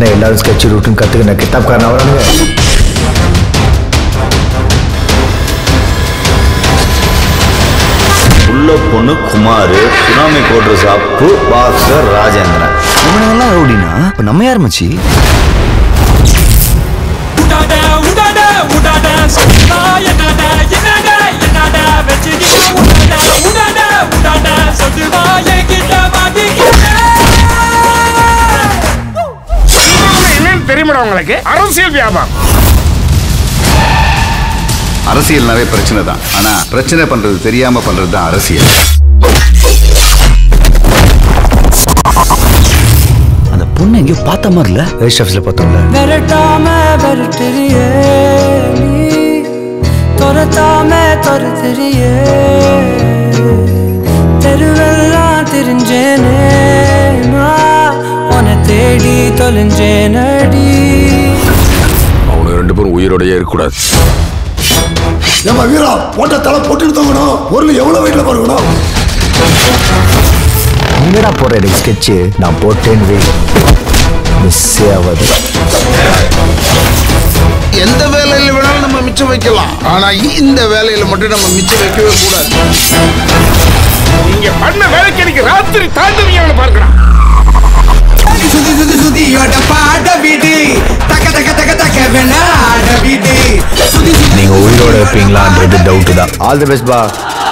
என்ன எல்லாரும் ஸ்கெட்ச் ரூட்டும் கற்றுக்கின கித்தாப்காரன் வரானுங்க. உள்ள பொண்ணு குமார், சுனாமி கோட்ரஸ் அப்பு, பாக்ஸர் ராஜேந்திரன். இவனெல்லாம் ரவுடினா இப்போ நம்ம யார் மச்சி? தெரியுமா உங்களுக்கு? அரசியல் வியாபாரம். அரசியல்னாவே பிரச்சனை தான். ஆனா பிரச்சனை பண்றது தெரியாம பண்றது தான் அரசியல். அந்த பொண்ணு எங்கேயோ பார்த்த மாதிரி இல்ல? ரெஜிஸ்ட் ஆஃபீஸில் பார்த்தோம்ல. தெருவெல்லாம் தெரிஞ்சேனே உன்னை தேடி தொலைஞ்சேனடி. அவங்க ரெண்டு பேரும் உயிரோடையே இருக்கக்கூடாது. நம்ம வீரா போட்ட தலை போட்டுட்டு தோங்கணும். பொருள் எவ்வளவு வீட்டில் பாருங்கணும். நீங்கடா போடுற எனக்கு ஸ்கெட்சு நான் போட்டேன்னு மிஸ்ஸே ஆகாது. எந்த வேலையில வேணாலும் நம்ம மிச்சம் வைக்கலாம். ஆனா இந்த வேலையில மட்டும் நம்ம மிச்சம் வைக்கவே கூடாது. நீங்க பண்ண வேலைக்கு எனக்கு ராத்திரி தாண்டவீங்க பார்க்கலாம். நீங்க உயிரோட இருப்பீங்களான்றது டவுட் தான். ஆல் தி பெஸ்ட் பா.